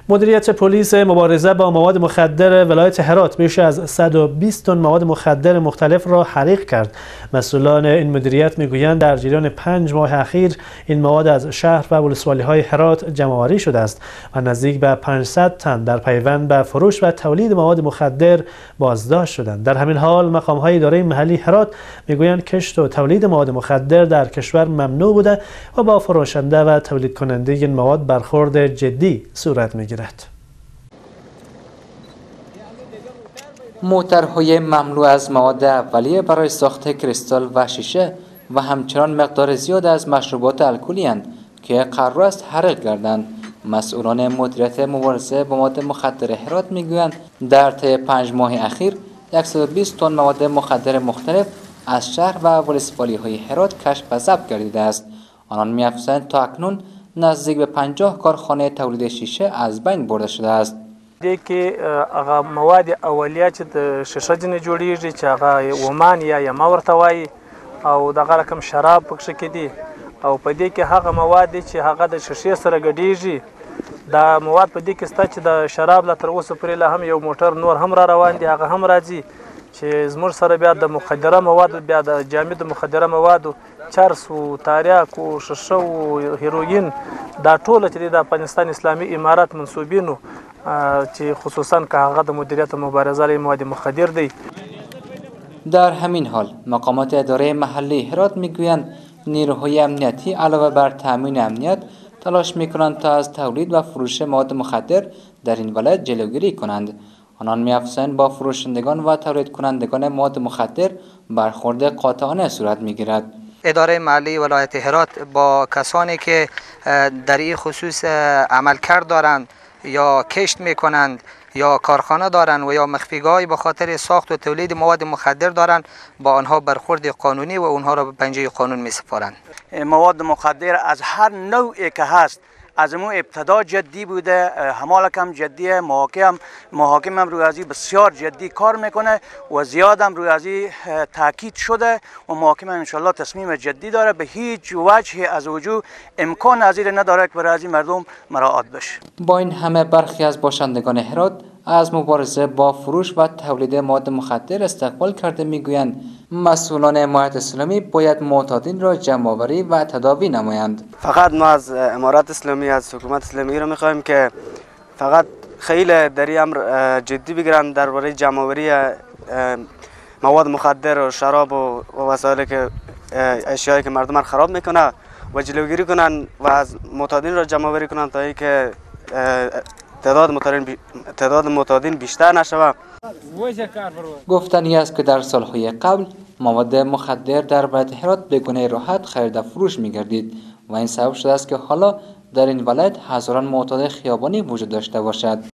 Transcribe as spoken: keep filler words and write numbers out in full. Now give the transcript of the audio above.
مدیریت پلیس مبارزه با مواد مخدر ولایت هرات بیش از صد و بیست تن مواد مخدر مختلف را حریق کرد. مسئولان این مدیریت میگویند در جریان پنج ماه اخیر این مواد از شهر و ولسوالی‌های هرات جمع‌آوری شده است و نزدیک به پانصد تن در پیوند به فروش و تولید مواد مخدر بازداشت شدند. در همین حال مقام‌های اداره محلی هرات میگویند کشت و تولید مواد مخدر در کشور ممنوع بوده و با فروشنده و تولید کننده این مواد برخورد جدی صورت می‌گیرد. موترهای مملو از مواد اولیه برای ساخت کریستال و شیشه و همچنان مقدار زیاد از مشروبات الکلی اند که قرار است حریق گردند. مسئولان مدیریت مبارزه با مواد مخدر هرات میگویند در طی پنج ماه اخیر صد و بیست تن مواد مخدر مختلف از شهر و ولسوالی‌های هرات کشف و ضبط گردیده است. آنان می‌افزایند تا اکنون نزدیک به پنجاه کارخانه تولید شیشه از بین برده شده است. دې کې هغه مواد اولیه چې د شیشه جنې جوړیږي چې هغه ومان یا یما ورته وایي او دغه رقم شراب پکښې کې دي او په دې کې هغه مواد دي چې هغه د شیشې سره ګډیږي. دا مواد په دې کې شته چې د شراب لا تر اوسه پورې لا هم یو موټر نور هم را روان دي، هغه هم راځي چې زموږ سره بیا د مخدره موادو بیا د جامد مخدره موادو چرس و تاریاک و شیشه و هیروین دا ټول چې د افغانستان اسلامي امارات منسوبینو چې خصوصا که هغه د مدیریت مبارزه علیه مواد مخدر دی. در همین حال مقامات اداره محلی هرات میگویند نیروهای امنیتی علاوه بر تامین امنیت تلاش میکنند تا از تولید و فروش مواد مخدر در این ولایت جلوگیری کنند. آنان می‌افزایند با فروشندگان و تولید کنندگان مواد مخدر برخورد قاطعانه صورت میگیرد. اداره محلی ولایت هرات با کسانی که در این خصوص عملکرد دارند یا کشت میکنند یا کارخانه دارند و یا مخفیگاهی به خاطر ساخت و تولید مواد مخدر دارند با آنها برخورد قانونی و اونها را به پنجه قانون میسپارند. مواد مخدر از هر نوعی که هست از امو ابتدا جدی بوده، همالک هم جدیه، محاکم محاکم هم روی ازی بسیار جدی کار میکنه و زیاد هم روی ازی تاکید شده و محاکم انشالله تصمیم جدی داره. به هیچ وجه از وجود امکان ازیر نداره که برای ازی مردم مراعات بشه. با این همه برخی از باشندگان هرات از مبارزه با فروش و تولید مواد مخدر استقبال کرده میگویند مسئولان امارت اسلامی باید معتادین را جمع‌آوری و تداوی نمایند. فقط ما از امارت اسلامی از حکومت اسلامی را میخوایم که فقط خیلی در این امر جدی بگیرن درباره جمع‌آوری مواد مخدر و شراب و وسایلی که اشیایی که مردم را خراب میکنه و جلوگیری کنن و از معتادین را جمع‌آوری کنن تا اینکه تعداد معتادین تعداد معتادین بیشتر نشود. گفتنی است که در سالهای قبل مواد مخدر در ولایت هرات به گونه راحت خرید و فروش می‌گردید و این سبب شده است که حالا در این ولایت هزاران معتاد خیابانی وجود داشته باشد.